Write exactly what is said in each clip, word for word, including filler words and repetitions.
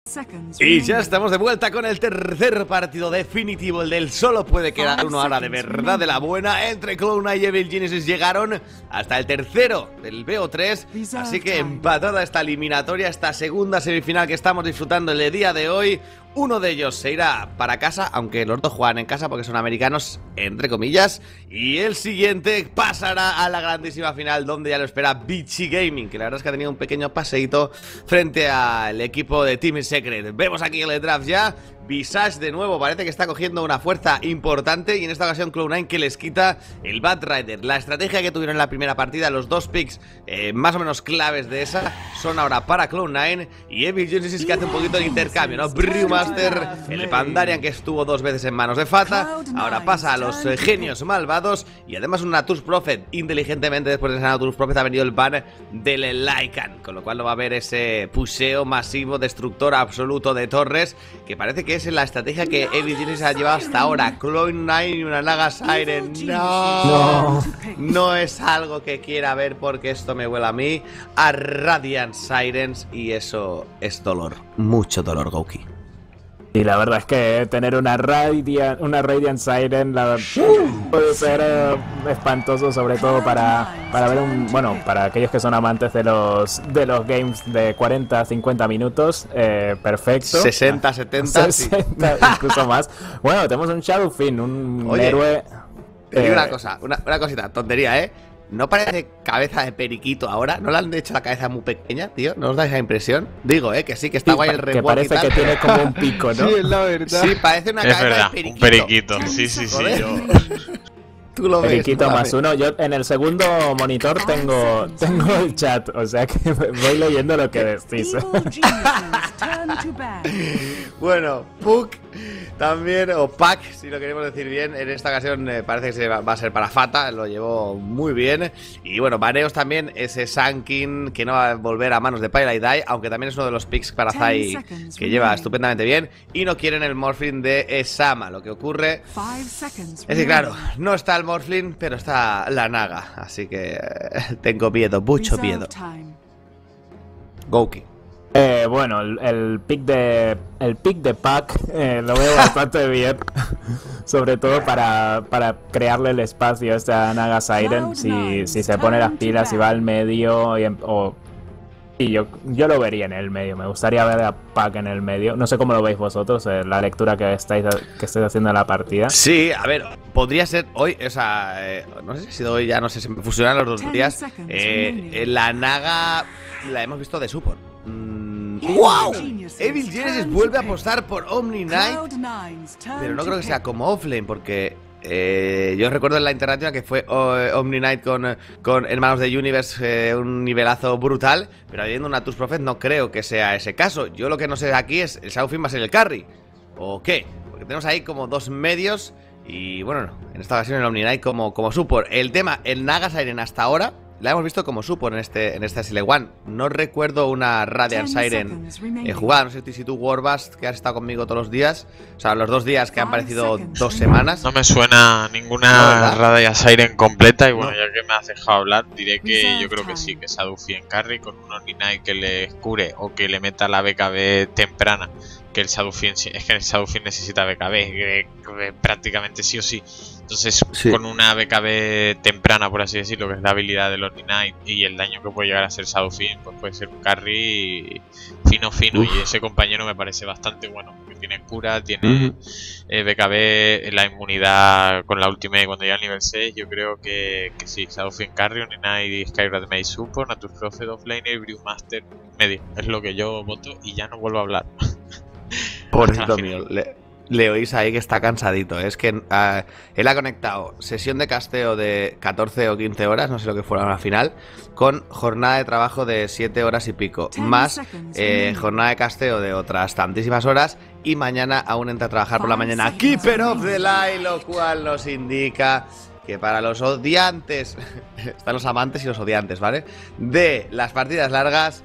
Y ya estamos de vuelta con el tercer partido definitivo, el del solo puede quedar uno ahora de verdad de la buena. Entre Cloud Nine y Evil Genesis llegaron hasta el tercero del B O tres, así que empatada esta eliminatoria, esta segunda semifinal que estamos disfrutando el día de hoy. Uno de ellos se irá para casa, aunque los dos juegan en casa porque son americanos, entre comillas. Y el siguiente pasará a la grandísima final, donde ya lo espera Bichi Gaming, que la verdad es que ha tenido un pequeño paseíto frente al equipo de Team Secret. Vemos aquí el draft ya. Visage de nuevo parece que está cogiendo una fuerza importante, y en esta ocasión Cloud Nine que les quita el Bad Rider. La estrategia que tuvieron en la primera partida, los dos picks eh, más o menos claves de esa, son ahora para Cloud Nine, y Evil Genesis que hace un poquito de intercambio, ¿no? Brewmaster, el Pandarian que estuvo dos veces en manos de Fata, ahora pasa a los eh, genios malvados, y además un Natur's Prophet. Inteligentemente después de ese Natur's Prophet ha venido el ban del Lycan, con lo cual no va a haber ese puseo masivo, destructor absoluto de torres, que parece que es la estrategia que Evil Genesis ha llevado hasta ahora. Cloud Nine y una Naga Siren. No, no, no es algo que quiera ver, porque esto me huele a mí a Radiant Sirens, y eso es dolor, mucho dolor, Gouki. Y la verdad es que tener una Radiant, una Radiant Siren la, puede ser eh, espantoso, sobre todo para, para ver un, bueno, para aquellos que son amantes de los de los games de cuarenta a cincuenta minutos, eh, perfecto. sesenta, setenta, sesenta, sí. Incluso más. Bueno, tenemos un Shadowfiend, un Oye, héroe. Te digo eh, una cosa, una, una cosita, tontería, ¿eh? ¿No parece cabeza de periquito ahora? ¿No le han hecho la cabeza muy pequeña, tío? ¿No os da esa impresión? Digo, ¿eh? Que sí, que está sí, guay el que rebote parece y tal. Que tiene como un pico, ¿no? Sí, es la verdad. Sí, parece una Es cabeza verdad, de periquito. un periquito. Sí, sí, sí. Joder. Yo... Tú lo ves. Periquito ¿no? más uno. Yo en el segundo monitor tengo, tengo el chat, o sea que voy leyendo lo que decís. Bueno, Puck también, o Pack, si lo queremos decir bien, en esta ocasión eh, parece que se va, va a ser para Fata, lo llevó muy bien. Y bueno, Baneos también, ese Sankin que no va a volver a manos de Pyle y Die, aunque también es uno de los picks para Zai que lleva estupendamente bien. Y no quieren el Morphling de Esama. Lo que ocurre es que, claro, no está el Morphling, pero está la Naga, así que eh, tengo miedo, mucho miedo. Gouki. Eh, bueno, el, el pick de el pick de Pack eh, lo veo bastante bien, sobre todo para, para crearle el espacio a esta Naga Siren. Si, si se pone las pilas y va al medio, y, o y yo, yo lo vería en el medio. Me gustaría ver a Pack en el medio. No sé cómo lo veis vosotros, eh, la lectura que estáis que estáis haciendo de la partida. Sí, a ver, podría ser hoy, o sea, eh, no sé si ha sido hoy, ya no sé, se me fusionan los dos días. Eh, la Naga la hemos visto de support. ¡Wow! Evil Genesis vuelve a apostar por Omni Knight, pero no creo que sea como offlane, porque eh, yo recuerdo en la internacional que fue oh, Omni Knight con, con Hermanos de Universe, eh, un nivelazo brutal, pero habiendo un Natur's Prophet no creo que sea ese caso. Yo lo que no sé aquí es, ¿el Shadowfiend va a ser el carry? ¿O qué? Porque tenemos ahí como dos medios, y bueno, no, en esta ocasión el Omni Knight como, como support. El tema, el Naga Siren hasta ahora la hemos visto como support en este en este S L uno. No recuerdo una Radiant Siren eh, jugada. No sé si tú, Warbust, que has estado conmigo todos los días, o sea, los dos días que han parecido dos semanas. No me suena ninguna no, Radiant Siren completa. Y bueno, no. ya que me has dejado hablar, diré que yo creo que sí, que Shadowfiend carry con un Omni Knight que le cure o que le meta la B K B temprana. Que el Shadowfiend, es que el Shadowfiend necesita B K B, que, que prácticamente sí o sí. Entonces, sí, con una B K B temprana, por así decirlo, que es la habilidad del Omni Knight y el daño que puede llegar a ser Shadowfiend, pues puede ser un carry fino fino. Uf. Y ese compañero me parece bastante bueno, porque tiene cura, tiene uh-huh. eh, B K B, la inmunidad con la ultimate cuando llega al nivel seis. Yo creo que, que sí, Shadowfiend carry, Omni Knight, Skywrath Mage support, Natur's Prophet offlaner, Brewmaster medio. Es lo que yo voto y ya no vuelvo a hablar. Pobrecito mío, le, le oís ahí que está cansadito. Es que uh, él ha conectado sesión de casteo de catorce o quince horas, no sé lo que fuera la final, con jornada de trabajo de siete horas y pico, más eh, jornada de casteo de otras tantísimas horas, y mañana aún entra a trabajar por la mañana. Keeper of the Light, lo cual nos indica que para los odiantes, están los amantes y los odiantes, ¿vale? De las partidas largas,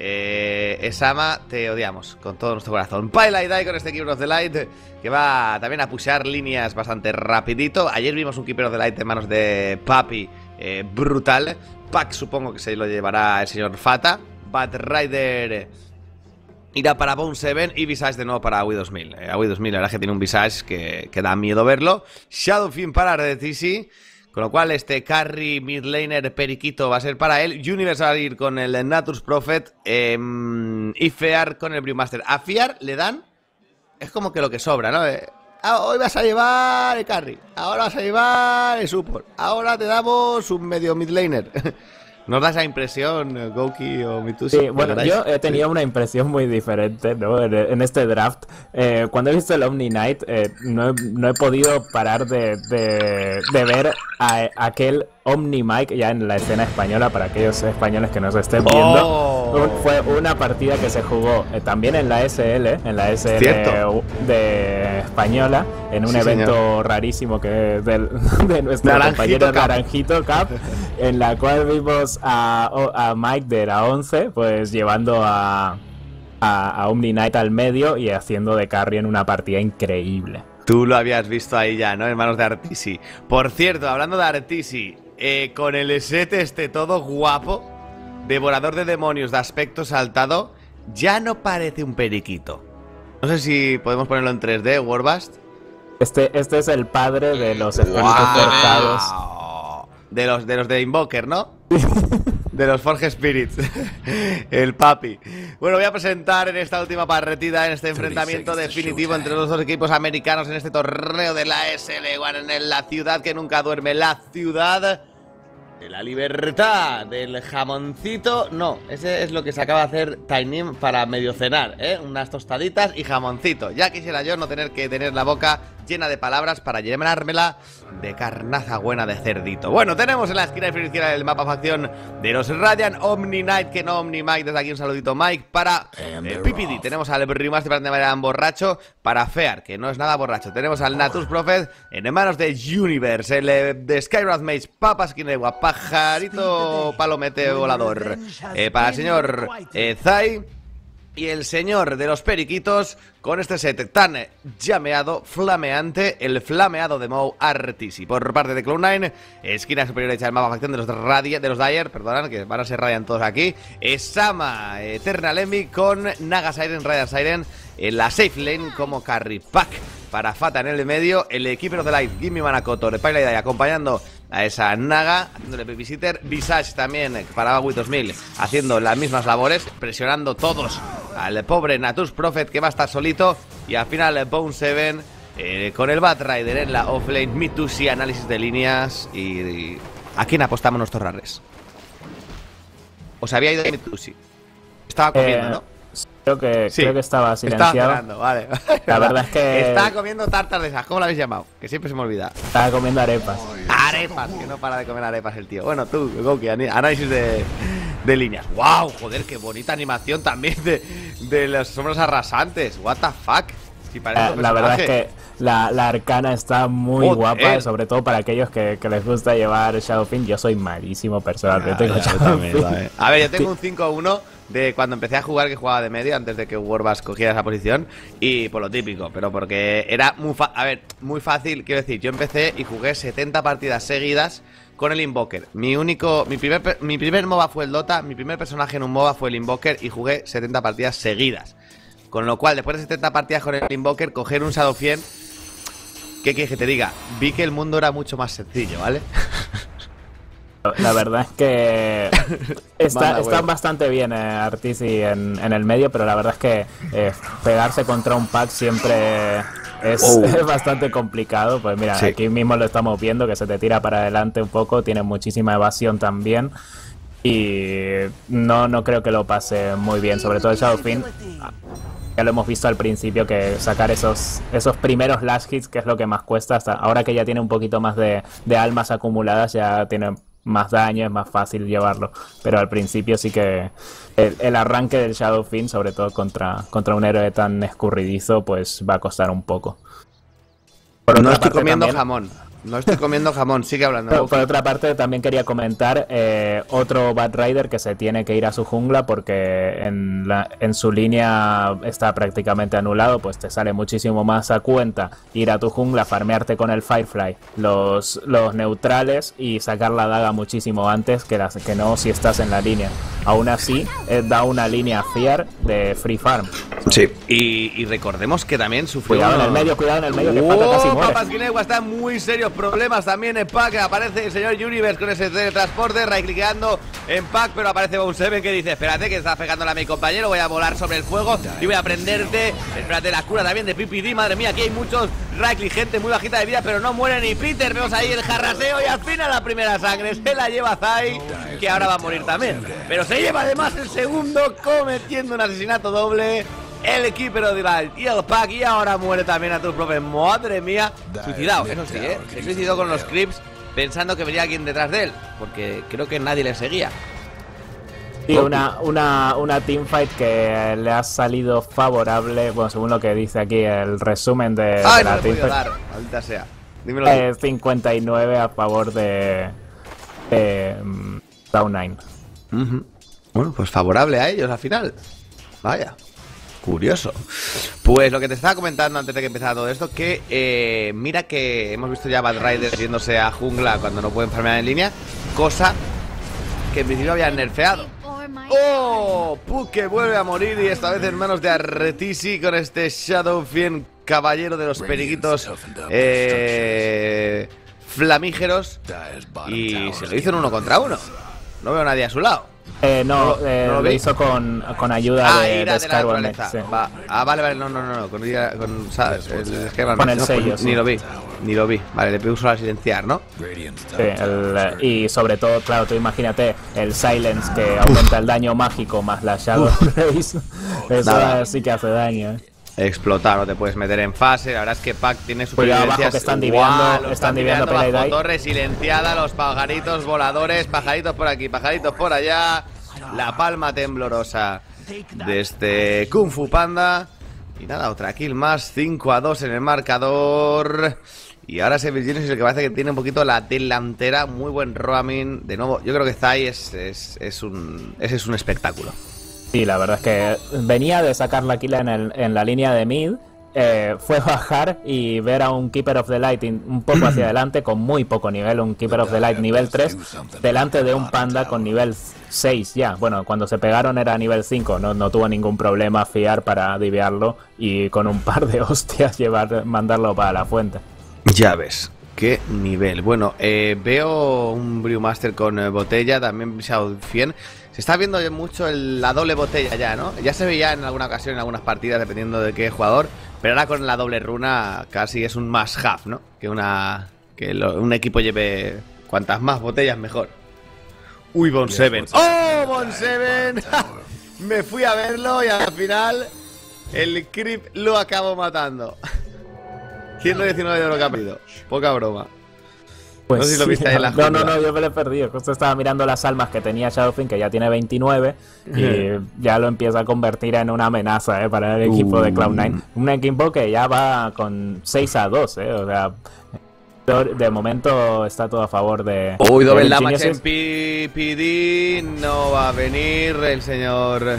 Eh, Esama, te odiamos con todo nuestro corazón. Pyle y Die con este Keeper of the Light, que va también a pushear líneas bastante rapidito. Ayer vimos un Keeper of the Light en manos de Papi, eh, brutal. Pack supongo que se lo llevará el señor Fata. Bad Rider irá para Bone siete y Visage de nuevo para A W I dos mil. Eh, A W I dos mil, la verdad es que tiene un Visage que, que da miedo verlo. Shadow Fiend para Arteezy, con lo cual este carry midlaner periquito va a ser para él. Universe va a ir con el Natur's Prophet eh, y Fear con el Brewmaster. A Fear le dan, es como que lo que sobra, ¿no? Eh, ah, hoy vas a llevar el carry, ahora vas a llevar el support, ahora te damos un medio midlaner. ¿Nos da esa impresión, Gouki o Mitusi? Sí, bueno, yo he tenido una impresión muy diferente, ¿no? En, en este draft. Eh, cuando he visto el Omni Knight, eh, no, he, no he podido parar de, de, de ver a, a aquel Omni Mike ya en la escena española, para aquellos españoles que nos estén viendo. Oh. Un, fue una partida que se jugó eh, también en la S L, en la S L Cierto. de española, en un Sí, evento señor. rarísimo que es del, de nuestro Naranjito compañero Cup. Naranjito Cup, en la cual vimos a, a Mike de la once, pues llevando a, a, a Omni Knight al medio y haciendo de carry en una partida increíble. Tú lo habías visto ahí ya, ¿no? En manos de Arteezy. Por cierto, hablando de Arteezy, eh, con el set este todo guapo, devorador de demonios de aspecto saltado, ya no parece un periquito. No sé si podemos ponerlo en tres D, Warbast. Este, este es el padre de los espíritus forjados. ¡Wow! De los, de los de Invoker, ¿no? De los Forge Spirits. El papi. Bueno, voy a presentar en esta última partida, en este enfrentamiento definitivo entre los dos equipos americanos en este torneo de la S L uno, en la ciudad que nunca duerme, la ciudad de la libertad, del jamoncito. No, ese es lo que se acaba de hacer Tainim para medio cenar, ¿eh? Unas tostaditas y jamoncito. Ya quisiera yo no tener que tener la boca llena de palabras para llenármela de carnaza buena de cerdito. Bueno, tenemos en la esquina inferior izquierda del mapa facción de los Radiant Omni Knight, que no Omni Mike. Desde aquí un saludito, Mike. Para eh, P P D tenemos al Brewmaster de manera borracho. Para Fear, que no es nada borracho, tenemos al Natur's Prophet en manos de Universe, el eh, de Skywrath Mage, Papas Kinewa, Pajarito Palomete Volador. Eh, para el señor eh, Zai. Y el señor de los periquitos con este set tan llameado, flameante, el flameado de Mou Arteezy. Por parte de Cloud nine, esquina superior derecha del mapa facción de los Radia, de los Dyer, perdonad, que van a ser Radiant todos aquí. Sama, Eternal Envy con Naga Siren, Radiant Siren en la safe lane como carry pack. Para Fata en el medio, el equipo de Light, Gimme Manakoto, Repile Dai acompañando a esa Naga, haciéndole babysitter. Visage también para A W I dos mil, haciendo las mismas labores, presionando todos al pobre Natur's Prophet, que va a estar solito. Y al final Bone siete eh, con el Batrider en la offlane, Mitusi, análisis de líneas. Y, y ¿a quién apostamos nuestros rares? ¿Os había ido Mitusi? Estaba comiendo, Eh, ¿no? Creo que, Sí, creo que estaba silenciado. Estaba cenando, vale. La verdad es que- Estaba comiendo tartas de esas, ¿cómo lo habéis llamado? Que siempre se me olvida. Estaba comiendo arepas. Arepas, que no para de comer arepas el tío. Bueno, tú, Gouki, análisis de, de líneas. ¡Wow! Joder, qué bonita animación también de, de las sombras arrasantes. ¿What the fuck? Si parece Eh, un la verdad es personaje. que la, la arcana está muy Joder. guapa, sobre todo para aquellos que, que les gusta llevar Shadowfiend. Yo soy malísimo personalmente con Shadowfiend. A ver, yo tengo un cinco uno de cuando empecé a jugar, que jugaba de medio antes de que Warbas cogiera esa posición. Y por lo típico, pero porque era muy fácil. A ver, muy fácil, quiero decir, yo empecé y jugué setenta partidas seguidas con el Invoker. Mi único, mi primer, mi primer MOBA fue el Dota, mi primer personaje en un MOBA fue el Invoker y jugué setenta partidas seguidas. Con lo cual, después de setenta partidas con el Invoker, coger un Shadowfiend, ¿qué quieres que te diga? Vi que el mundo era mucho más sencillo, ¿vale? La verdad es que está, Manda, están huevo. bastante bien eh, Arteezy en, en el medio, pero la verdad es que eh, pegarse contra un pack siempre es, Oh. es bastante complicado. Pues mira, Sí. aquí mismo lo estamos viendo, que se te tira para adelante un poco, tiene muchísima evasión también. Y no, no creo que lo pase muy bien, sobre todo el Shadowfiend. Ya lo hemos visto al principio, que sacar esos, esos primeros last hits, que es lo que más cuesta, hasta ahora que ya tiene un poquito más de, de almas acumuladas, ya tiene más daño, es más fácil llevarlo. Pero al principio sí que el, el arranque del Shadowfiend, sobre todo contra, contra un héroe tan escurridizo, pues va a costar un poco. Por No otra estoy parte comiendo también- jamón. No estoy comiendo jamón, sigue hablando. Por, por otra parte, también quería comentar eh, otro Bad Rider que se tiene que ir a su jungla porque en, la, en su línea está prácticamente anulado, pues te sale muchísimo más a cuenta ir a tu jungla, farmearte con el Firefly los, los neutrales y sacar la daga muchísimo antes que, las, que no si estás en la línea. Aún así, eh, da una línea Fear de Free Farm. Sí, y, y recordemos que también sufrió... Cuidado en el medio, cuidado en el medio, que Paca casi muere. Papas Guinegua está en muy serios problemas también en Pack. Aparece el señor Universe con ese teletransporte, right-clickeando en Pack, pero aparece Bone Seven que dice, espérate que está pegándole a mi compañero, voy a volar sobre el fuego y voy a prenderte. Espérate, la cura también de P P D, madre mía, aquí hay muchos right-click, gente muy bajita de vida, pero no muere ni Peter. Vemos ahí el jarraseo y al final la primera sangre se la lleva Zai, que ahora va a morir también. Pero se lleva además el segundo cometiendo un asesinato doble. El equipo de Light y el Pack, y ahora muere también a tu propio. Madre mía, suicidado, eso sí, ¿eh? Se suicidó con los creeps pensando que venía alguien detrás de él, porque creo que nadie le seguía. Sí, una, una, una teamfight que le ha salido favorable, bueno, según lo que dice aquí el resumen de, Ay, de la no le he podido teamfight. dar, maldita sea. Dímelo. Eh, cincuenta y nueve a favor de, de um, Cloud nine. Uh-huh. Bueno, pues favorable a ellos al final. Vaya. Curioso. Pues lo que te estaba comentando antes de que empezara todo esto, que eh, mira que hemos visto ya Bad Riders yéndose a jungla cuando no pueden farmear en línea, cosa que en principio habían nerfeado. ¡Oh! Puck que vuelve a morir y esta vez en manos de Artisi con este Shadow Fiend, caballero de los periquitos eh, flamígeros, y se lo hizo en uno contra uno. No veo a nadie a su lado. Eh, no, No, eh, no lo lo vi. hizo con, con ayuda Ah, de, ira de de la Skyward naturaleza. Next, sí. Va. Ah, vale, vale, no, no, no, no. Con, ira- con ¿sabes? El Skyward Con Next, el no, sello, pues, sí. Ni lo vi, ni lo vi. Vale, le puse a silenciar, ¿no? Sí, el, eh, y sobre todo, claro, tú imagínate el Silence que aumenta el daño mágico más la Shadow Race. Eso Nada. sí que hace daño. eh. Explotar, no te puedes meter en fase. La verdad es que Pac tiene Cuidado abajo, supervivencias. que están diviando, Guau, lo están diviando bajo Pele Dai. torre silenciada, los pajaritos voladores, pajaritos por aquí, pajaritos por allá. La palma temblorosa de este Kung Fu Panda. Y nada, otra kill más, cinco a dos en el marcador. Y ahora ese Virginia es el que parece que tiene un poquito la delantera. Muy buen roaming. De nuevo, yo creo que Zai es, es, es un, ese es un espectáculo. Sí, la verdad es que venía de sacar la kill en, el, en la línea de mid, eh, fue bajar y ver a un Keeper of the Light in- un poco hacia adelante con muy poco nivel, un Keeper of the Light nivel tres, delante de un Panda con nivel seis ya. Bueno, cuando se pegaron era nivel cinco, no, no tuvo ningún problema fiar para divearlo y con un par de hostias llevar, mandarlo para la fuente. Ya ves, qué nivel. Bueno, eh, veo un Brewmaster con eh, botella, también Shadow Fiend. Se está viendo mucho el- la doble botella ya, ¿no? Ya se veía en alguna ocasión en algunas partidas, dependiendo de qué jugador. Pero ahora con la doble runa casi es un must have, ¿no? Que una que lo- un equipo lleve cuantas más botellas mejor. Uy, Bone Seven. ¡Oh, Bone Seven! Me fui a verlo y al final el creep lo acabo matando. ciento diecinueve de oro que ha pedido. Poca broma. Pues No sé si lo viste ahí en la no, no, jungla. no, yo me lo he perdido. Justo estaba mirando las almas que tenía Shadowfiend, que ya tiene veintinueve, y ya lo empieza a convertir en una amenaza, ¿eh? Para el equipo Uh. de Cloud nine. Un equipo que ya va con seis a dos, ¿eh? O sea, de momento está todo a favor de... Uy, de doble Virginia damage en Six. P P D. No va a venir el señor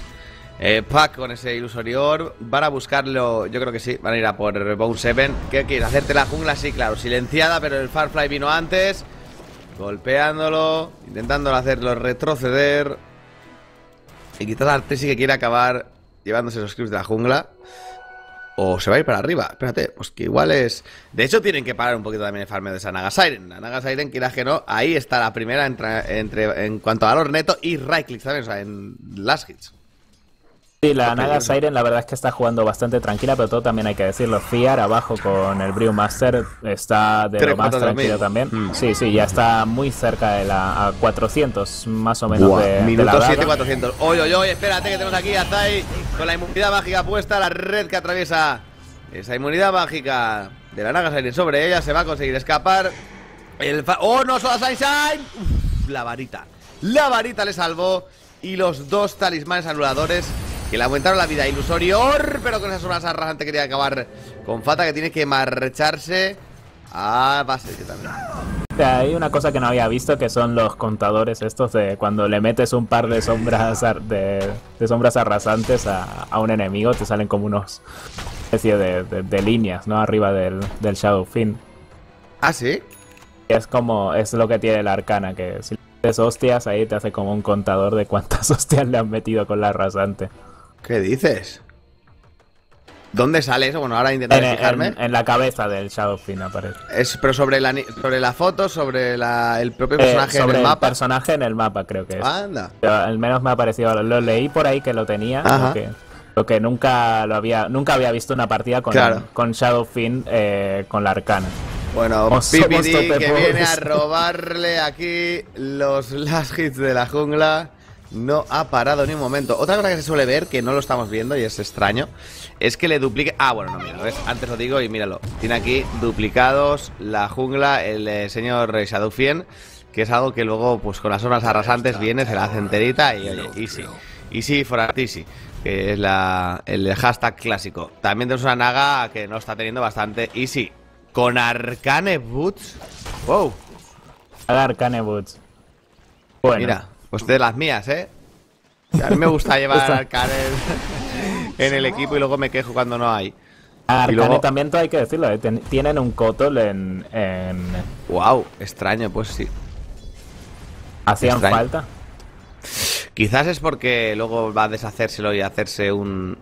eh, Pac con ese ilusorior. Van a buscarlo, yo creo que sí. Van a ir a por Bone Seven. ¿Qué quieres? ¿Hacerte la jungla? Sí, claro, silenciada, pero el Firefly vino antes. Golpeándolo, intentándolo hacerlo retroceder. Y quizás Artesi que quiere acabar llevándose los creeps de la jungla. O se va a ir para arriba. Espérate, pues que igual es... De hecho tienen que parar un poquito también el farmeo de esa Naga Siren. La Naga Siren, quieras que no, ahí está la primera entre, entre, en cuanto a valor neto y right click también, o sea, en last hits. Sí, la Naga Siren la verdad es que está jugando bastante tranquila, pero todo también hay que decirlo. Fiar abajo con el Brewmaster está de Tres, lo más cuatro tranquilo también. también. Mm. Sí, sí, ya está muy cerca de la a cuatrocientos más o menos Buah, de, de minuto la siete daga. cuatrocientos. Oye, oye, oye, espérate que tenemos aquí a Zai con la inmunidad mágica puesta, la red que atraviesa esa inmunidad mágica de la Naga Siren sobre ella. Se va a conseguir escapar. El fa- ¡Oh, no! ¡Sola Sunshine! Uf, la varita. La varita le salvó. Y los dos talismanes anuladores que le aumentaron la vida. Ilusorior, pero con esa sola arrasante quería acabar con Fata, que tiene que marcharse. Ah, va a ser que también. Hay una cosa que no había visto, que son los contadores estos de cuando le metes un par de sombras ar- de, de sombras arrasantes a, a un enemigo, te salen como unos especie de, de, de líneas, ¿no? Arriba del, del Shadow Fiend. ¿Ah, sí? Y es como, es lo que tiene la arcana, que si le metes hostias ahí te hace como un contador de cuántas hostias le han metido con la arrasante. ¿Qué dices? ¿Dónde sale eso? Bueno, ahora intentaré En, fijarme. en, en la cabeza del Shadow Fiend aparece. Es, pero sobre la, ni- sobre la foto, sobre la, el propio Eh, personaje sobre en el el mapa. personaje en el mapa, creo que es. Anda. Yo, al menos me ha parecido, lo leí por ahí que lo tenía, Ajá. lo que, lo que nunca lo había nunca había visto una partida con, Claro. con Shadow Fiend eh, con la arcana. Bueno, O somos P P D que totepobres. viene a robarle aquí los last hits de la jungla. No ha parado ni un momento. Otra cosa que se suele ver, que no lo estamos viendo y es extraño, es que le duplique... Ah, bueno, no, mira, ¿ves? Antes lo digo y míralo. Tiene aquí duplicados la jungla, el eh, señor Shadow Fiend, que es algo que luego, pues con las zonas arrasantes viene, se la hace enterita y oye, easy. Easy for art easy, que es la, el hashtag clásico. También tenemos una Naga que no está teniendo bastante easy. Con Arcane Boots. Wow. Haga Arcane Boots. Bueno, Mira, pues de las mías, ¿eh? A mí me gusta llevar Arcane en el equipo y luego me quejo cuando no hay. Arcane y luego- también todo hay que decirlo, eh, ten- tienen un Kotl en, en... Wow, extraño, pues sí. ¿Hacían Extraño. falta? Quizás es porque luego va a deshacérselo y hacerse un...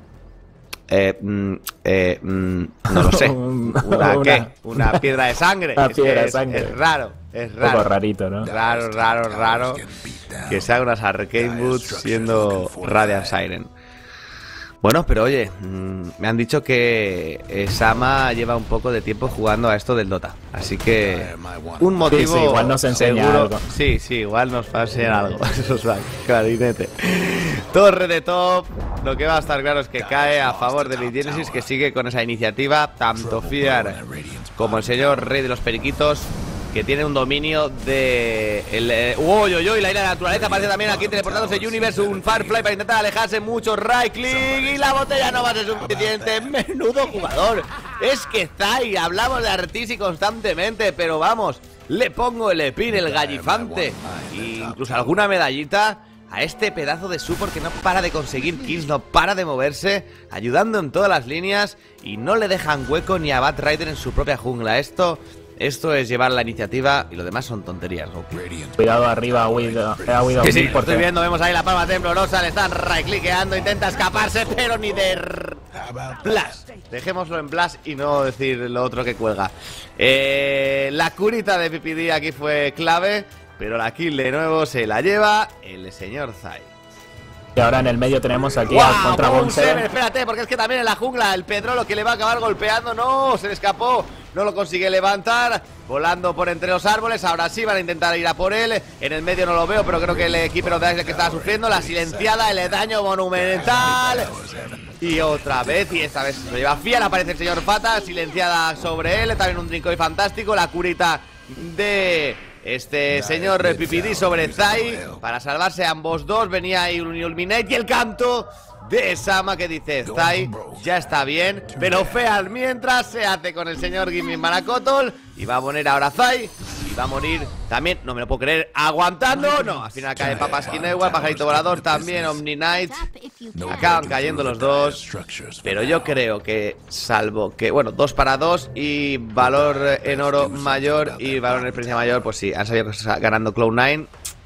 Eh, mm, eh, mm, no lo sé. Un- ¿Una una- qué? Una piedra de sangre. Una Es que piedra de es- sangre. Es raro, es Un poco raro. rarito, ¿no? Raro, raro, raro. Que se haga unas Arcane Boots siendo Radiant Siren. Bueno, pero oye, mmm, me han dicho que eh, Sama lleva un poco de tiempo jugando a esto del Dota. Así que un motivo. Sí, sí, igual nos enseña seguro- algo. Sí, sí, igual nos va a enseñar algo. Eso es clarinete. Torre de top. Lo que va a estar claro es que cae a favor de Big Genesis, que sigue con esa iniciativa. Tanto Fear como el señor Rey de los Periquitos, que tiene un dominio de... El, eh, uy, uy, uy, la isla de la naturaleza aparece también aquí teleportándose Universe, un Firefly para intentar alejarse mucho, right click y la botella no va a ser suficiente. Menudo jugador. Es que Zai, hablamos de Artisi constantemente, pero vamos, le pongo el epin, el gallifante e incluso alguna medallita a este pedazo de support que no para de conseguir kills, no para de moverse, ayudando en todas las líneas y no le dejan hueco ni a Bat Rider en su propia jungla. Esto... Esto es llevar la iniciativa y lo demás son tonterías, ¿no? Cuidado arriba, ha huido, ha huido Sí, sí, lo porque estoy viendo, vemos ahí la palma temblorosa, le están right-cliqueando, intenta escaparse, pero ni de... r- Blast. Dejémoslo en Blast y no decir lo otro que cuelga. Eh, la curita de P P D aquí fue clave, pero la kill de nuevo se la lleva el señor Zai. Y ahora en el medio tenemos aquí ¡Wow! al contra Bone Bone Seven. Seven, espérate, porque es que también en la jungla el Pedrolo que le va a acabar golpeando. ¡No! Se le escapó. No lo consigue levantar. Volando por entre los árboles. Ahora sí van a intentar ir a por él. En el medio no lo veo, pero creo que el equipo es el que estaba sufriendo. La silenciada, el daño monumental. Y otra vez, y esta vez se lo lleva Fiel. Aparece el señor Fata, silenciada sobre él. También un Drinkoy fantástico. La curita de... Este señor P P D sobre Zai. Para salvarse ambos dos. Venía ahí un Illuminate y el canto de Sama que dice: Zai ya está bien, pero Fear mientras se hace con el señor Gimme Maracotol. Y va a poner ahora Zai. Y va a morir también, no me lo puedo creer, aguantando. No, al final cae Papaskin igual, Pajarito Volador también, Omni Knight. Acaban cayendo los dos. Pero yo creo que, salvo que, bueno, dos para dos y valor en oro mayor y valor en experiencia mayor, pues sí, han salido ganando Cloud nine.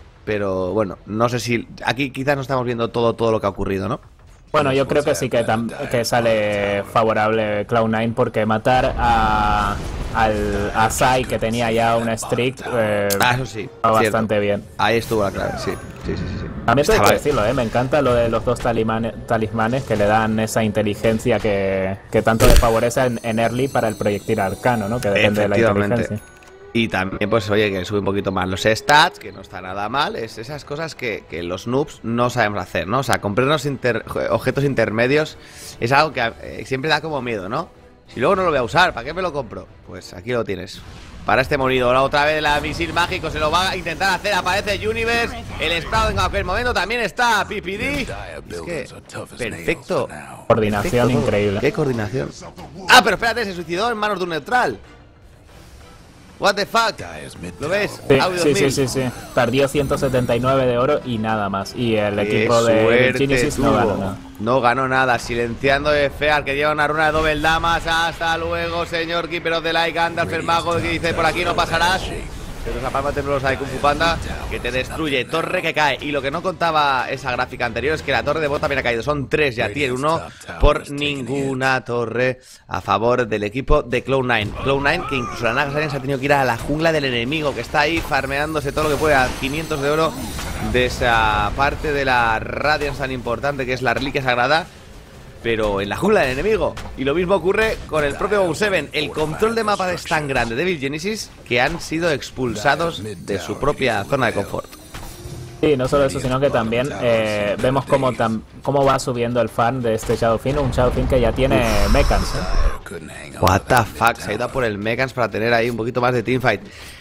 Pero bueno, no sé si aquí quizás no estamos viendo todo, todo lo que ha ocurrido, ¿no? Bueno, yo creo que sí que, tam- que sale favorable Cloud nine porque matar a, al, a Zai, que tenía ya una streak, eh, Ah, eso sí, va cierto. bastante bien. Ahí estuvo la clave, sí, sí, sí, sí, sí. También tengo Estaba- que decirlo, ¿eh? Me encanta lo de los dos talismanes, talismanes que le dan esa inteligencia que, que tanto le favorece en, en early para el proyectil arcano, ¿no? Que depende de la Efectivamente. inteligencia. Y también, pues, oye, que sube un poquito más los stats, que no está nada mal. Es esas cosas que, que los noobs no sabemos hacer, ¿no? O sea, comprarnos inter- objetos intermedios es algo que eh, siempre da como miedo, ¿no? Si luego no lo voy a usar, ¿para qué me lo compro? Pues aquí lo tienes. Para este morido, ahora otra vez la misil mágico se lo va a intentar hacer. Aparece Universe, el Sprout en aquel momento también está P P D. Es que, perfecto. Coordinación Perfecto. increíble. Qué coordinación. Ah, pero espérate, se suicidó en manos de un neutral. What the fuck. ¿Lo ves? Sí, Audio sí, sí, mil. sí, sí. Perdió ciento setenta y nueve de oro y nada más. Y el Qué equipo de suerte Genesis no tuvo. ganó nada. No ganó nada, silenciando a Fear, que lleva una runa de doble damas. Hasta luego, señor Keeper of the Light, Gandalf el mago, que dice por aquí no pasarás. Pero esa palma temblorosa de Kung Fu Panda, que te destruye, torre que cae. Y lo que no contaba esa gráfica anterior es que la torre de bot también ha caído. Son tres ya, tier uno por ninguna torre a favor del equipo de Cloud nine. Cloud nine, que incluso la Naga Siren se ha tenido que ir a la jungla del enemigo, que está ahí farmeándose todo lo que puede a quinientos de oro de esa parte de la Radiance tan importante que es la reliquia sagrada, pero en la jungla del enemigo. Y lo mismo ocurre con el propio WoW siete. El control de mapa es tan grande de Evil Genesis que han sido expulsados de su propia zona de confort. Sí, no solo eso, sino que también eh, vemos cómo, tam cómo va subiendo el fan de este Shadowfiend, un Shadowfiend que ya tiene mechans, ¿eh? What the fuck, se ha ido a por el Mechans para tener ahí un poquito más de teamfight.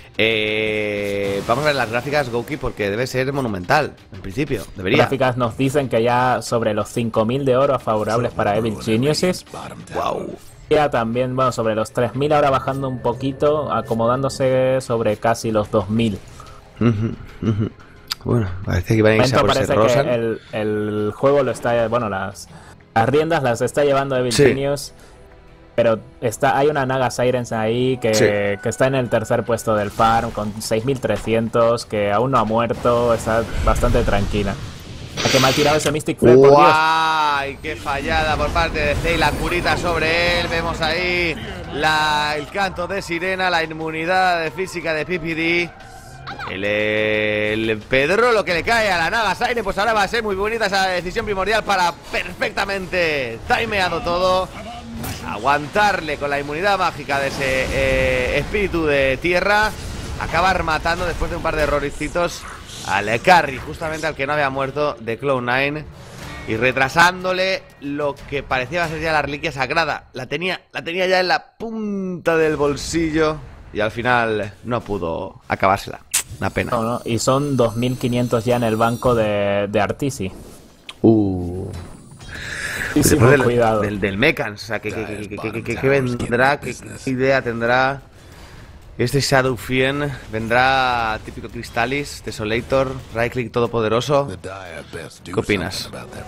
Eh, vamos a ver las gráficas, Gouki, porque debe ser monumental, en principio, debería. Las gráficas nos dicen que ya sobre los cinco mil de oro favorables para Evil Geniuses. Wow. Ya también, bueno, sobre los tres mil, ahora bajando un poquito, acomodándose sobre casi los dos mil. Uh -huh, uh -huh. Bueno, parece que van a irse a por ese Parece Rosan. que el, el juego lo está, bueno, las, las riendas las está llevando Evil Sí. Genius. Pero está, hay una Naga Sirens ahí que, Sí. que está en el tercer puesto del farm con seis mil trescientos, que aún no ha muerto, está bastante tranquila. A que me ha tirado ese Mystic Flare, por Dios. ¡Guay! ¡Qué fallada por parte de Zey! La curita sobre él. Vemos ahí la, el canto de sirena, la inmunidad de física de P P D. El, el Pedro lo que le cae a la Naga Siren, pues ahora va a ser muy bonita esa decisión primordial para perfectamente timeado todo. Aguantarle con la inmunidad mágica de ese eh, espíritu de tierra. Acabar matando después de un par de erroricitos al carry, justamente al que no había muerto de Cloud nine. Y retrasándole lo que parecía ser ya la reliquia sagrada. La tenía, la tenía ya en la punta del bolsillo. Y al final no pudo acabársela. Una pena. No, no, y son dos mil quinientos ya en el banco de, de Artisi. Uh. Muchísimo del, cuidado. Del, del Mechans, o sea, ¿qué, qué, qué, qué, qué, qué vendrá? ¿Qué, ¿Qué idea tendrá este Shadowfiend? ¿Vendrá típico Crystalis, Desolator, Right Click todopoderoso? ¿Qué opinas?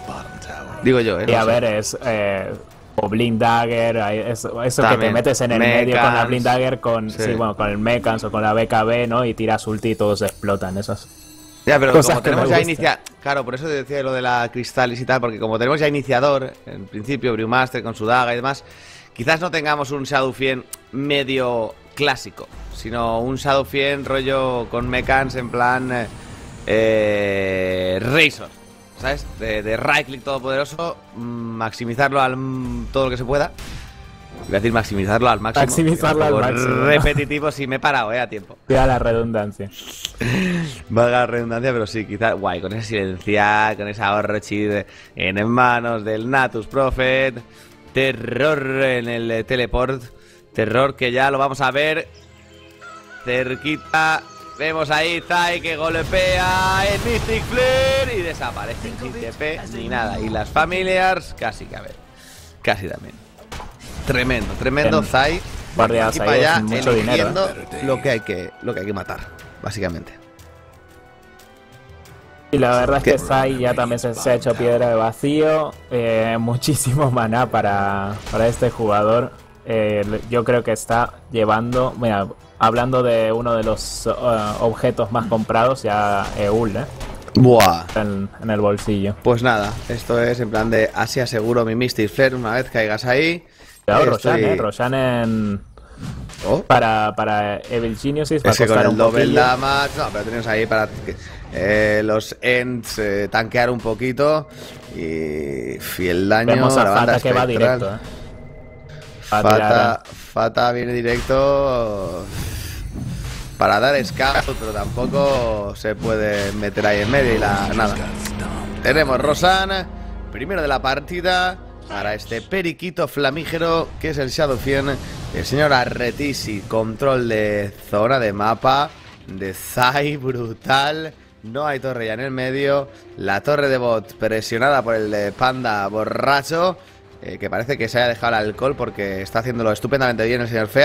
Digo yo, ¿eh? Y No a sé. ver, es eh, o Blind Dagger, hay- eso, eso que te También. metes en el medio con la Mechans. Blind Dagger, con, Sí. sí, bueno, con el Mechans o con la B K B, ¿no? Y tiras ulti y todos explotan, esos. Ya, pero Cosas como que me tenemos ya gustan. inicia... Claro, por eso te decía lo de la Crystalis y tal, porque como tenemos ya iniciador, en principio Brewmaster con su daga y demás, quizás no tengamos un Shadowfiend medio clásico, sino un Shadowfiend rollo con mechans en plan eh, eh, Razor, ¿sabes? De, de right click todopoderoso, mm, maximizarlo al mm, todo lo que se pueda. Voy a decir maximizarlo al máximo. Maximizarlo al Un poco máximo. repetitivo, si me he parado, eh, a tiempo. Cuida la redundancia. Valga la redundancia, pero sí, quizás guay, con ese silenciar, con esa Orchid en manos del Natus Prophet. Terror en el teleport. Terror que ya lo vamos a ver cerquita. Vemos ahí Zai que golpea el Mystic Flare y desaparece sin T P ni nada. Y las Familiars casi que a ver. Casi también. Tremendo, tremendo Bien. Zai. Guardia Aquí Zai para es allá mucho dinero, eligiendo lo que hay que, lo que hay que matar, básicamente. Y la verdad es ¿Qué? que Zai ya también se, se ha hecho piedra de vacío. Eh, muchísimo maná para, para este jugador. Eh, yo creo que está llevando, mira, hablando de uno de los uh, objetos más comprados, ya Eul, ¿eh? Buah. en, en el bolsillo. Pues nada, esto es en plan de así aseguro mi Mystic Flare una vez caigas ahí. Cuidado, Eh, Roshan, estoy- eh, Roshan en... Oh, Para, para Evil Geniuses va a ese con costar el un double poquillo. damage. No, pero tenemos ahí para que, eh, los ends eh, tanquear un poquito. Y, y el daño. Vemos a la banda Fata que va espectral. directo, eh. Va a tirar Fata, Fata viene directo para dar scout, pero tampoco se puede meter ahí en medio y la nada. Tenemos Rosan, primero de la partida, para este periquito flamígero que es el Shadowfiend. El señor Arretisi, control de zona de mapa, de Zai, brutal. No hay torre ya en el medio. La torre de bot presionada por el eh, panda borracho. Eh, que parece que se haya dejado el alcohol porque está haciéndolo estupendamente bien el señor Fear.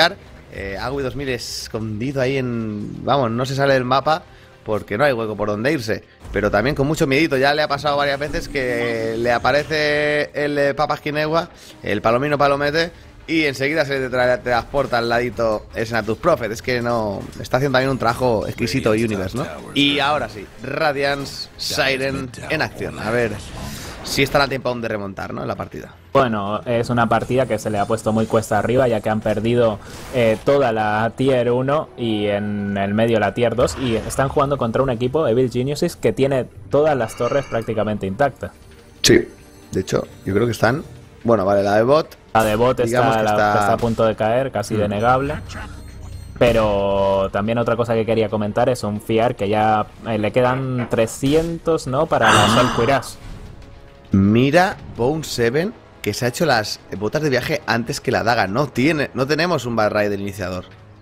Eh, Agui dos mil escondido ahí en... Vamos, no se sale del mapa porque no hay hueco por donde irse. Pero también con mucho miedito. Ya le ha pasado varias veces que le aparece el eh, Papasquinewa, el Palomino Palomete, y enseguida se le tra transporta al ladito el Senatus Prophet. Es que no... Está haciendo también un trabajo exquisito Universe, ¿no? Y ahora sí, Radiance Siren en acción. A ver si estará a tiempo aún de remontar, ¿no? En la partida. Bueno, es una partida que se le ha puesto muy cuesta arriba, ya que han perdido eh, toda la Tier uno y en el medio la Tier dos, y están jugando contra un equipo, Evil Geniuses, que tiene todas las torres prácticamente intactas. Sí, de hecho, yo creo que están... Bueno, vale, la de bot... La de bot está, que la, está... está a punto de caer, casi mm. denegable. Pero también otra cosa que quería comentar es un Fiar que ya eh, le quedan trescientos, ¿no? Para la Sol Cuirass. Mira, Bone siete, que se ha hecho las botas de viaje antes que la daga. No tiene, no tenemos un Bad Rider iniciador.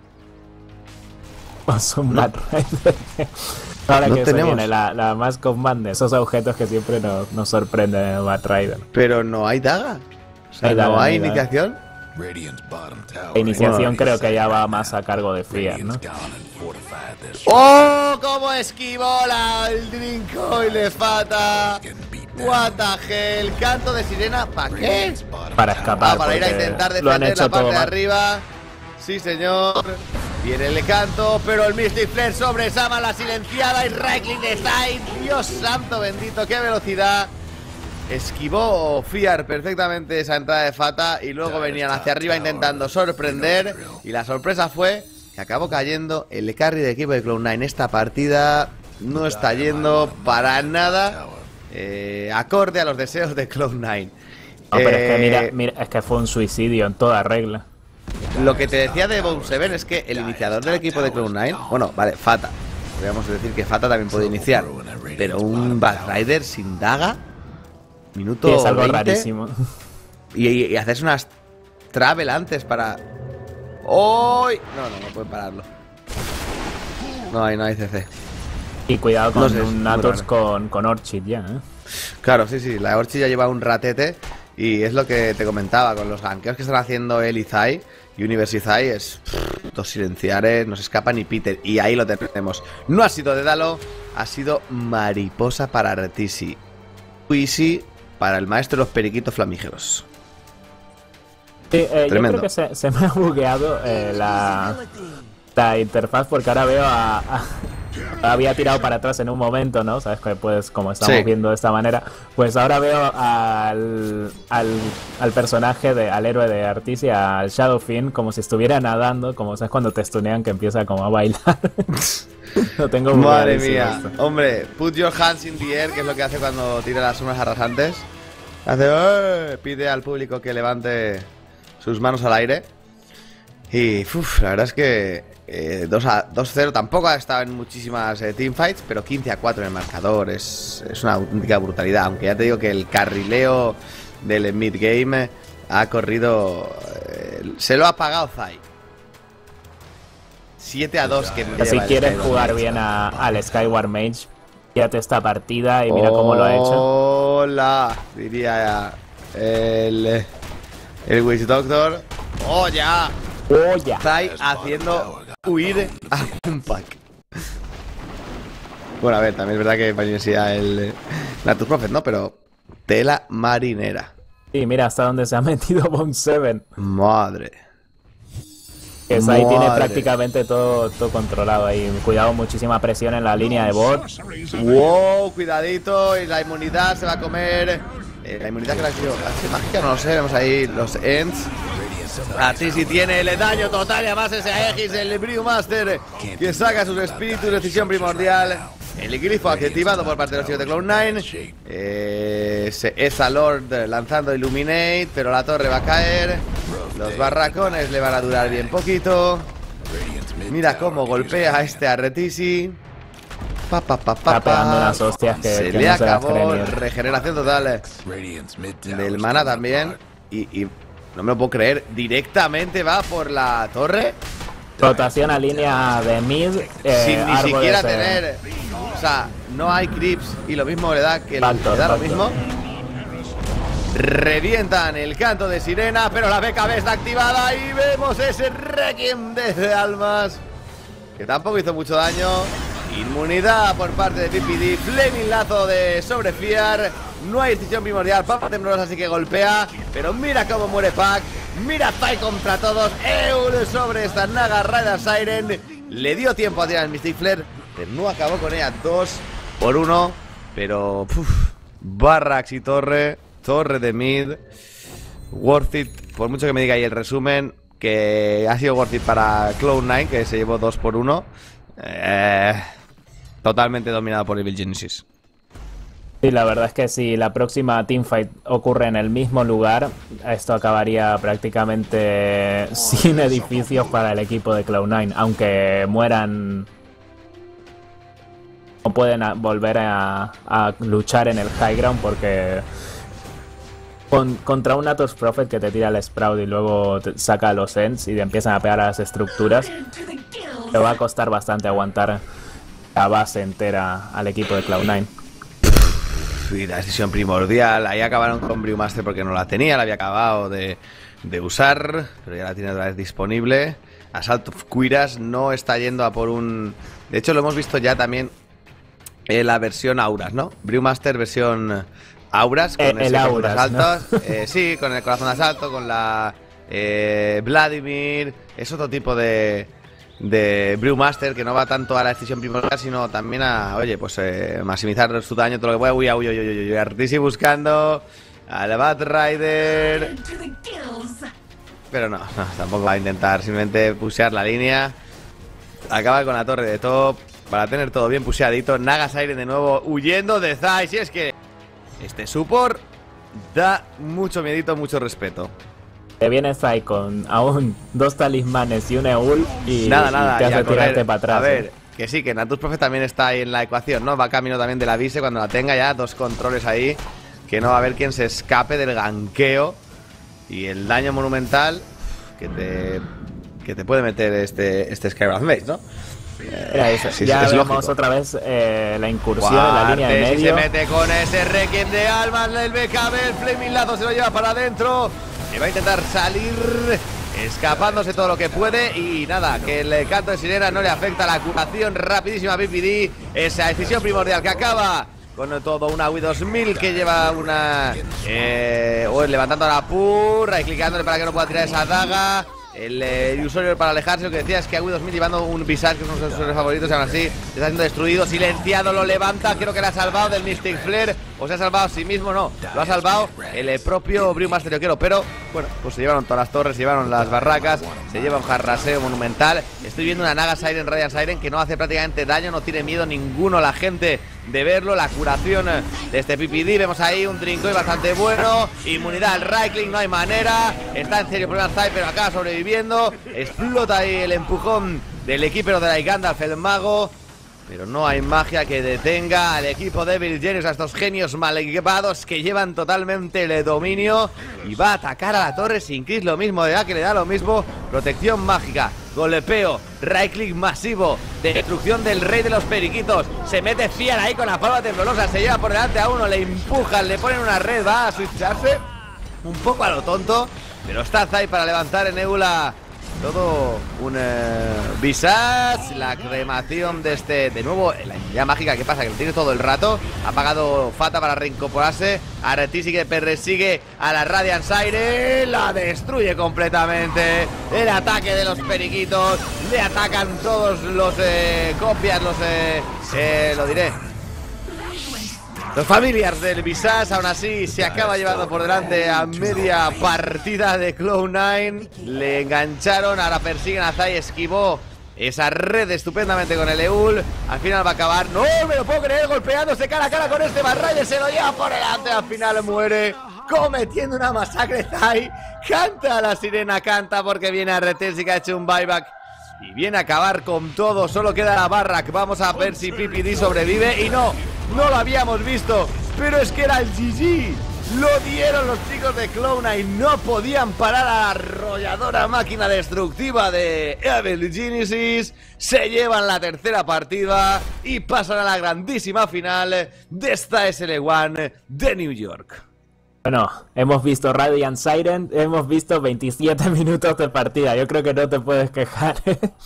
Pues un no. Bad Rider. Ahora no que tenemos. Se viene la, la Mask of Madness, esos objetos que siempre nos, nos sorprenden en Bad Rider. Pero no hay daga. O sea, hay no daga, hay iniciación. La iniciación bueno, creo que ya va más a cargo de Fiar, ¿no? ¡Oh! ¡Cómo esquivó la, el Drinko y le fata! What the hell, canto de sirena, ¿para qué? Para escapar. Ah, para ir a intentar defender la parte de mal. arriba. Sí, señor. Viene el canto, pero el Mystic Flare sobre Sama, la silenciada y Raikling de Side. Dios santo bendito, qué velocidad. Esquivó Fiar perfectamente esa entrada de Fata y luego venían hacia arriba intentando sorprender. Y la sorpresa fue que acabó cayendo el carry de equipo de Cloud nine. Esta partida no está yendo para nada Eh, acorde a los deseos de Cloud nine. No, pero eh, es que mira, mira, es que fue un suicidio en toda regla. Lo que te decía de Bone siete es que el iniciador del equipo de Cloud nine, bueno, vale, Fata, podríamos decir que Fata también puede iniciar, pero un Bad Rider sin daga, minuto sí, es algo veinte, rarísimo. Y, y, y hacerse unas travel antes para... ¡Oh! No, no, no pueden pararlo. No hay, no hay C C. Y cuidado con no sé, un Natus con, con Orchid ya, ¿eh? Claro, sí, sí, la Orchid ya lleva un ratete. Y es lo que te comentaba, con los gankeos que están haciendo él y Zai, Universe y Zai, es pff, dos silenciares, no se escapa ni Peter. Y ahí lo tenemos. No ha sido Dédalo, ha sido mariposa para Retisi. Easy para el maestro de los periquitos flamígeros. Sí, eh, yo creo que se, se me ha bugueado eh, la, la interfaz, porque ahora veo a... a... Había tirado para atrás en un momento, ¿no? Sabes que pues como estamos sí. viendo de esta manera, pues ahora veo al, al, al personaje, de, al héroe de Artesia, al Shadowfiend, como si estuviera nadando, como sabes cuando te stunean que empieza como a bailar. Lo tengo muy Madre mía, esto. Hombre, put your hands in the air, que es lo que hace cuando tira las unas arrasantes. Hace, ¡eh! Pide al público que levante sus manos al aire. Y uf, la verdad es que Eh, dos cero tampoco ha estado en muchísimas eh, teamfights, pero quince a cuatro en el marcador es, es una auténtica brutalidad. Aunque ya te digo que el carrileo del mid-game ha corrido, eh, se lo ha pagado Zai. siete a dos. Que si quieres jugar bien a, al Skyward Mage, fíjate esta partida y mira cómo lo ha hecho. Hola, diría el, el Witch Doctor. ¡Oh, ya! ¡Oh, ya! Zai haciendo huir a un pack. Bueno, a ver, también es verdad que parecía el Natus Prophet, ¿no? Pero tela marinera. Sí, mira hasta dónde se ha metido Bone siete. Madre. Que Zai Madre. tiene prácticamente todo, todo controlado ahí. Cuidado, muchísima presión en la línea de bot. Wow, cuidadito. Y la inmunidad se va a comer. Eh, la inmunidad que la ha sido mágica, no lo sé. Vemos ahí los ends. Así sí tiene el daño total y además ese Aegis, el Brewmaster, que saca sus espíritus, decisión primordial. El glifo activado por parte de los chicos de Cloud nine. Eh, esa Lord lanzando Illuminate, pero la torre va a caer. Los barracones le van a durar bien poquito. Mira cómo golpea a este Arretisi. Pa, pa, pa, pa, Está pegando unas hostias que, se que le no acabó. Se regeneración total del mana también. Y... y no me lo puedo creer, directamente va por la torre. Rotación a línea de mid, eh, sin ni siquiera de... tener, o sea, no hay creeps y lo mismo le da que le da lo mismo. revientan el canto de sirena, pero la B K B está activada y vemos ese Requiem de almas, que tampoco hizo mucho daño. Inmunidad por parte de P P D, Flaming Lazo de sobrefiar. No hay decisión primordial, Papa Temblorosa así que golpea. Pero mira cómo muere Pac. Mira Zai contra todos. Eul sobre esta Naga Rider Siren. Le dio tiempo a tirar el Mystic Flare, pero no acabó con ella. Dos por uno. Pero uf, Barracks y Torre. Torre de mid. Worth it. Por mucho que me diga ahí el resumen, que ha sido worth it para Cloud nine, que se llevó dos por uno. Eh, totalmente dominado por Evil Genesis. Sí, la verdad es que si la próxima teamfight ocurre en el mismo lugar, esto acabaría prácticamente sin edificios para el equipo de Cloud nine. Aunque mueran, no pueden a volver a, a luchar en el high ground porque con, contra un Atos Prophet que te tira el Sprout y luego te saca los Ents y te empiezan a pegar a las estructuras, te va a costar bastante aguantar la base entera al equipo de Cloud nine. Y la decisión primordial, ahí acabaron con Brewmaster porque no la tenía, la había acabado de, de usar, pero ya la tiene otra vez disponible. Assault of Quiras no está yendo a por un... De hecho lo hemos visto ya también en la versión Auras, ¿no? Brewmaster versión Auras, con el, ese el Auras, corazón de asalto, ¿no? eh, sí, con el corazón de asalto, con la eh, Vladimir, es otro tipo de... de Brewmaster, que no va tanto a la decisión primordial, sino también a, oye, pues eh, maximizar su daño, todo lo que pueda. Uy, uy, uy, uy, uy, uy, Artisi buscando al Bat Rider, pero no, no, tampoco va a intentar, simplemente pushear la línea. Acaba con la torre de top para tener todo bien pusheadito. Naga Siren de nuevo huyendo de Zai. Si es que este support da mucho miedito, mucho respeto. Te viene Zai con aún dos talismanes y un Eul y, nada, nada, y te hace y a tirarte correr. para atrás. A ver, ¿eh? que sí, que Natus Prophet también está ahí en la ecuación, ¿no? Va camino también de la Vise cuando la tenga ya, dos controles ahí, que no va a haber quien se escape del ganqueo y el daño monumental que te, que te puede meter este, este Skywrath Mage, ¿no? Era eso. Sí, ya es vemos lógico. otra vez eh, la incursión en la línea de Artesi medio. se mete con ese Requiem de almas, el B K B, el Flaming Lazo se lo lleva para adentro. Que va a intentar salir escapándose todo lo que puede. Y nada, que el canto de sirena no le afecta la curación rapidísima a P P D. Esa decisión primordial que acaba con todo una W dos mil que lleva una eh, oh, levantando la purra y clicándole para que no pueda tirar esa daga. El eh, usuario para alejarse, lo que decía es que a W dos mil llevando un Visage, que es uno de sus usuarios favoritos, y aún así está siendo destruido, silenciado, lo levanta, creo que le ha salvado del Mystic Flare, o se ha salvado a sí mismo, no, lo ha salvado el eh, propio Brewmaster, yo quiero, pero bueno, pues se llevaron todas las torres, se llevaron las barracas, se lleva un jarraseo monumental. Estoy viendo una Naga Siren, Radiant Siren, que no hace prácticamente daño, no tiene miedo ninguno la gente de verlo. La curación de este P P D, vemos ahí un Trincoy bastante bueno, inmunidad al right click, no hay manera, está en serio problema Zai, pero acaba sobreviviendo, explota ahí el empujón del equipo de la Gandalf, el mago, pero no hay magia que detenga al equipo de Evil Genius, a estos genios mal equipados que llevan totalmente el dominio, y va a atacar a la torre sin Chris, lo mismo de A, que le da lo mismo, protección mágica, golpeo, right click masivo, destrucción del rey de los periquitos, se mete Fiar ahí con la palma temblorosa, se lleva por delante a uno, le empujan, le ponen una red, va a switcharse un poco a lo tonto, pero está Zai para levantar en Eula todo un eh, Visage, la cremación de este, de nuevo, la inmunidad mágica, ¿qué pasa? Que lo tiene todo el rato, ha pagado Fata para reincorporarse, Artisi que persigue a la Radiant Siren, la destruye completamente, el ataque de los periquitos, le atacan todos los eh, copias, los, eh, eh, lo diré, los familiars del Visage. Aún así se acaba llevando por delante a media partida de Cloud nine. Le engancharon, ahora persiguen a Zai, esquivó esa red estupendamente con el Eul. Al final va a acabar, no me lo puedo creer, golpeándose cara a cara con este Barrayer, se lo lleva por delante, al final muere cometiendo una masacre Zai. Canta la sirena, canta porque viene a Retelsi, que ha hecho un buyback y viene a acabar con todo. Solo queda la Barrack, vamos a ver si P P D sobrevive. Y no, no lo habíamos visto, pero es que era el G G. Lo dieron los chicos de Cloud nine, no podían parar a la arrolladora máquina destructiva de Evil Genesis. Se llevan la tercera partida y pasan a la grandísima final de esta S L uno de New York. Bueno, hemos visto Radiant Siren, hemos visto veintisiete minutos de partida. Yo creo que no te puedes quejar.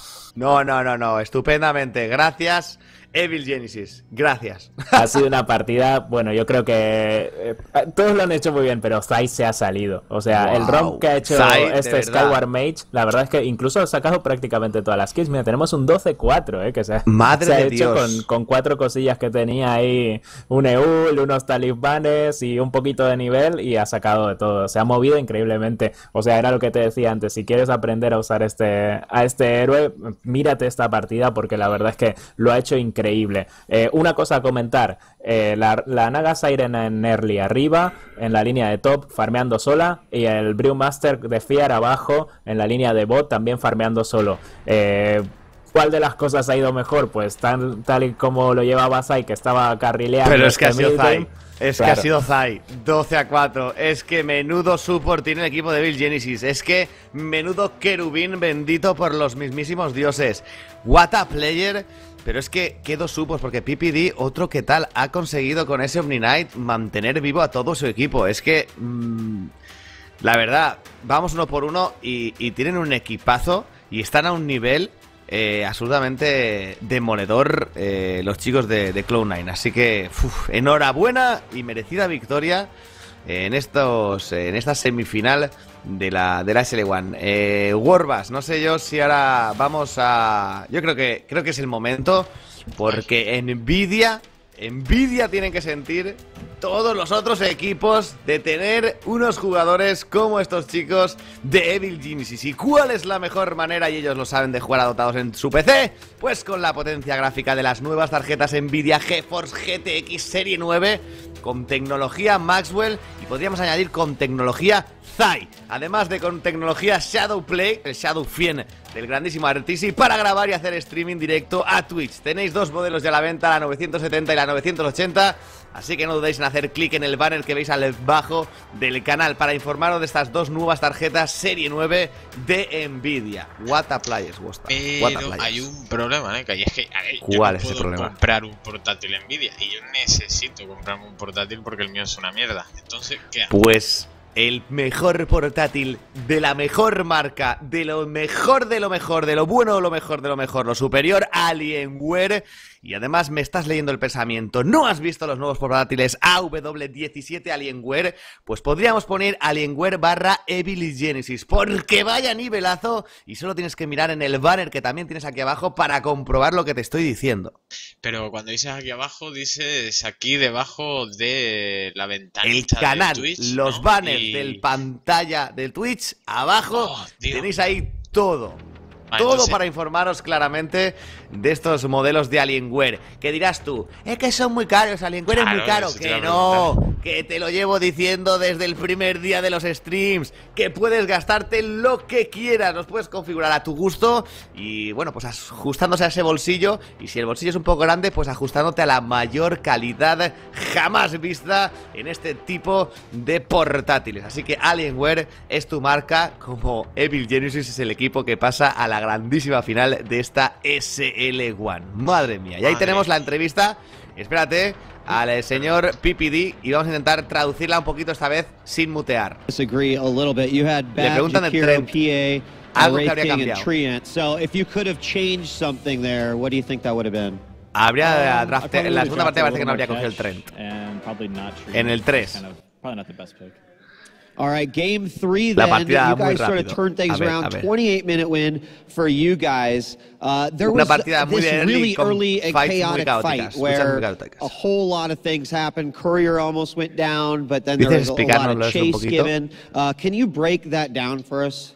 No, no, no, no, estupendamente. Gracias, Evil Genesis. Gracias. Ha sido una partida, bueno, yo creo que eh, todos lo han hecho muy bien, pero Zai se ha salido. O sea, wow. El romp que ha hecho Zai, este Skyward Mage, la verdad es que incluso ha sacado prácticamente todas las kills. Mira, tenemos un doce cuatro, eh, que se, Madre se ha de hecho Dios. Con, con cuatro cosillas que tenía ahí, un E U L, unos talismanes y un poquito de nivel, y ha sacado de todo. Se ha movido increíblemente. O sea, era lo que te decía antes, si quieres aprender a usar este, a este héroe, mírate esta partida porque la verdad es que lo ha hecho increíble. Increíble. Eh, una cosa a comentar, eh, la, la Naga Siren en early arriba, en la línea de top, farmeando sola, y el Brewmaster de Fear abajo, en la línea de bot, también farmeando solo. Eh, ¿Cuál de las cosas ha ido mejor? Pues tal, tal y como lo llevaba Zai, que estaba carrileando. Pero es que este ha sido Zai. Es claro. que ha sido Zai, doce a cuatro. Es que menudo support tiene el equipo de Evil Genesis. Es que menudo querubín bendito por los mismísimos dioses. What a player. Pero es que, qué dos supos, porque P P D, otro que tal, ha conseguido con ese Omni Knight mantener vivo a todo su equipo. Es que, mmm, la verdad, vamos uno por uno y, y tienen un equipazo y están a un nivel eh, absolutamente demoledor eh, los chicos de, de Cloud nine. Así que, uf, enhorabuena y merecida victoria en estos en esta semifinal de la de la S L uno. eh, Warbas, no sé yo si ahora vamos a... Yo creo que creo que es el momento, porque Nvidia Nvidia tienen que sentir todos los otros equipos de tener unos jugadores como estos chicos de Evil Genesis. ¿Y cuál es la mejor manera, y ellos lo saben, de jugar dotados en su P C? Pues con la potencia gráfica de las nuevas tarjetas Nvidia GeForce G T X Serie nueve, con tecnología Maxwell, y podríamos añadir con tecnología Zai, además de con tecnología Shadowplay, el Shadowfiend del grandísimo Artisi, para grabar y hacer streaming directo a Twitch. Tenéis dos modelos ya a la venta, la novecientos setenta y la novecientos ochenta, así que no dudéis en hacer clic en el banner que veis al bajo del canal para informaros de estas dos nuevas tarjetas Serie nueve de Nvidia. What a players, Wosta. Pero What a players. Hay un problema, ¿eh? Que es que a ver, yo ¿Cuál no es ese puedo problema? comprar un portátil Nvidia y yo necesito comprarme un portátil porque el mío es una mierda. Entonces, ¿qué hago? Pues el mejor portátil de la mejor marca, de lo mejor de lo mejor, de lo bueno de lo mejor de lo mejor, lo superior, Alienware. Y además me estás leyendo el pensamiento. ¿No has visto los nuevos portátiles A W diecisiete Alienware? Pues podríamos poner Alienware barra Evil Genesis, porque vaya nivelazo. Y solo tienes que mirar en el banner que también tienes aquí abajo para comprobar lo que te estoy diciendo. Pero cuando dices aquí abajo, dices aquí debajo de la ventana. El canal, Twitch, los ¿no? banners Y... del pantalla del Twitch, abajo Oh, tenéis ahí todo. Vale, Todo entonces... para informaros claramente de estos modelos de Alienware. ¿Qué dirás tú? Es que son muy caros, Alienware Claro, es muy caro. eso te iba Que a no, que te lo llevo diciendo desde el primer día de los streams, que puedes gastarte lo que quieras, los puedes configurar a tu gusto y bueno, pues ajustándose a ese bolsillo, y si el bolsillo es un poco grande, pues ajustándote a la mayor calidad jamás vista en este tipo de portátiles. Así que Alienware es tu marca, como Evil Genesis es el equipo que pasa a la grandísima final de esta S L uno. Madre mía, y ahí Madre tenemos la mía. entrevista, espérate, al señor P P D, y vamos a intentar traducirla un poquito esta vez sin mutear. Disagree a little bit. You had Le Bab, preguntan del Jakiro, tren. P A, Algo que Wraith habría King, and cambiado. Treant. So if you could have changed something there, what do you think that would have been? Habría Um, I draft, probably en la would've segunda drafted partida a parece que no little habría more cogido el cash, Trent. and probably not Treant. En el tres. Kind of- probably not the best pick. All right, game three La then. partida You muy guys sort of rápido. turned things A ver, a around. ver. twenty-eight minute win for you guys. Uh, there Una was partida muy this de early, really con early and fights muy chaotic caóticas, fight luchas muy where caóticas. a whole lot of things happened. Courier almost went down, but then there ¿Dices was a lot explicárnoslo of eso un chase poquito? given. Uh, can you break that down for us?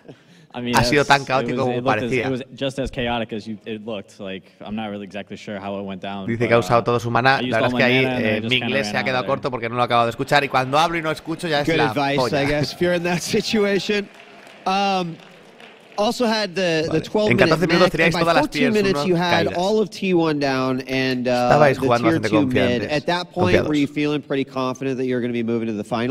I mean, Ha sido it's- tan it caótico was- como it looked as- parecía. It was just as chaotic as you, it looked. Like, I'm not really exactly sure how it went down. Dice but, que ha usado uh, todo su mana. I used La verdad es all que my ahí mana and I eh, just mi kinda inglés ran se ha out quedado of there. corto porque no lo acabo de escuchar. Y cuando hablo y no escucho ya es Good la advice, polla. I guess, if you're in that situation. Um, also had the, the Vale. twelve En minute catorce minutos mech, teníais and by todas las fourteen tiers minutes uno you had caídas. all of T one down and uh, Estabais the jugando tier bastante two mid. confiantes, At that point, confiados. were you feeling pretty confident that you were going to be moving to the finals?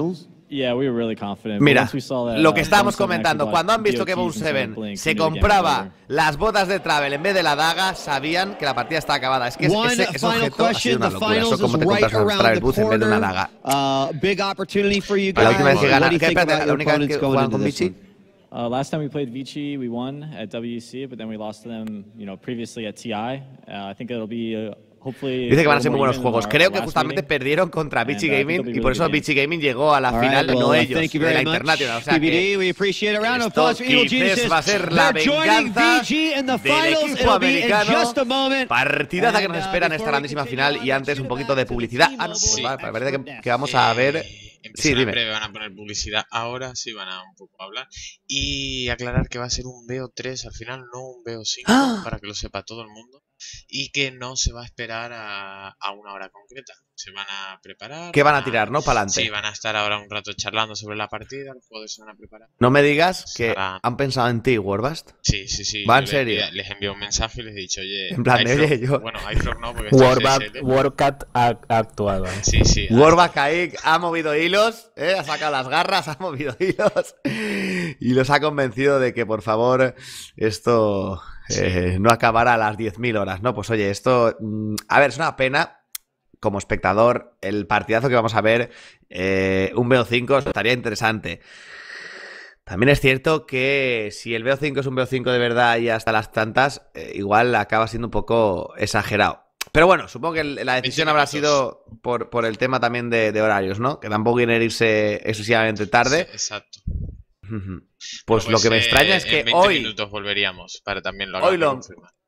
Yeah, we were really confident. Mira, lo que estábamos comentando, cuando han visto que Bone siete se compraba las botas de Travel en vez de la daga, sabían que la partida estaba acabada. Es que ese, ese objeto ha sido una locura. Eso como te compras un Travel Boots en vez de una daga. Uh, big opportunity for you guys. La última vez que gana, What do you ¿qué think espérate, about la your única vez opponents que going jugaban into con this Vichy? one? Uh, last time we played Vici, we won at W C, but then we lost to them, you know, previously at T I. Uh, I think it'll be uh, hopefully. Dice que van a ser muy buenos juegos. Creo que justamente perdieron contra Vichy Gaming y por eso Vichy Gaming llegó a la final, no ellos, de la International. O sea que esto quizás va a ser la venganza del equipo americano. Partidaza que nos espera en esta grandísima final y antes un poquito de publicidad. Ah, no, pues vale, parece que, que vamos a ver. Sí, dime. Breve, van a poner publicidad ahora, sí van a un poco hablar. Y aclarar que va a ser un B O tres al final, no un B O cinco, ¡ah!, para que lo sepa todo el mundo. Y que no se va a esperar a, a una hora concreta. Se van a preparar. ¿Qué van a tirar, no? Para adelante. Sí, van a estar ahora un rato charlando sobre la partida. Los jugadores se van a preparar. No me digas que Para... han pensado en ti, Warbast. Sí, sí, sí. ¿Va en serio? Les, les envié un mensaje y les he dicho, oye. En plan, oye, yo. Bueno, iFrog no, porque Warcat ha, ha actuado. Sí, sí. Warbast ha movido hilos, ¿eh? Ha sacado las garras, ha movido hilos. Y los ha convencido de que, por favor, esto. Eh, no acabará a las diez mil horas, ¿no? Pues oye, esto... Mmm, a ver, es una pena. Como espectador, el partidazo que vamos a ver, eh, un B O cinco, estaría interesante. También es cierto que si el B O cinco es un B O cinco de verdad y hasta las tantas, eh, igual acaba siendo un poco exagerado. Pero bueno, supongo que la decisión habrá sido por, por el tema también de, de horarios, ¿no? Que tampoco quieren irse excesivamente tarde. Sí, exacto. Pues, pues lo que me extraña eh, es que en veinte hoy... minutos volveríamos para también lo hoy lo,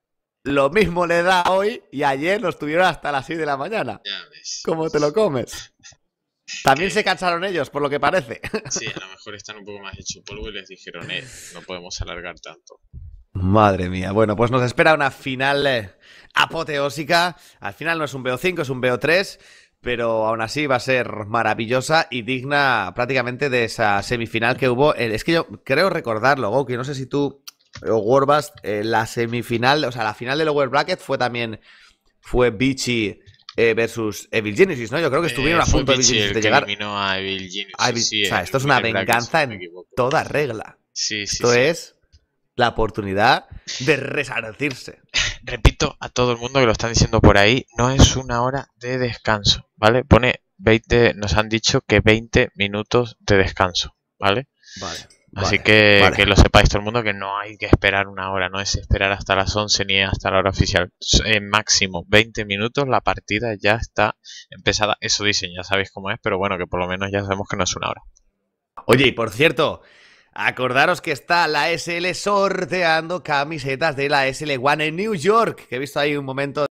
lo mismo le da hoy y ayer nos tuvieron hasta las seis de la mañana. Ya ves. ¿Cómo te lo comes? También que... se cansaron ellos, por lo que parece. Sí, a lo mejor están un poco más hechos polvo y les dijeron, eh, no podemos alargar tanto. Madre mía. Bueno, pues nos espera una final eh, apoteósica. Al final no es un B O cinco, es un B O tres... pero aún así va a ser maravillosa y digna prácticamente de esa semifinal que hubo. Es que yo creo recordarlo, Goku, no sé si tú o Warbast, eh, la semifinal, o sea, la final del Lower Bracket fue también, fue Vichy eh, versus Evil Genesis, ¿no? Yo creo que estuvieron eh, a punto Vichy de, de que llegar. Eliminó a Evil Genesis, a Evil... sí, o sea, esto es una venganza en toda regla. Sí, sí, esto sí. es la oportunidad de resarcirse. Repito a todo el mundo que lo están diciendo por ahí, no es una hora de descanso, ¿vale? Pone veinte, nos han dicho que veinte minutos de descanso, ¿vale? Vale. Así vale, que vale. que lo sepáis todo el mundo que no hay que esperar una hora, no es esperar hasta las once ni hasta la hora oficial. En máximo veinte minutos la partida ya está empezada. Eso dicen, ya sabéis cómo es, pero bueno, que por lo menos ya sabemos que no es una hora. Oye, y por cierto, acordaros que está la S L sorteando camisetas de la S L One en New York, que he visto ahí un momento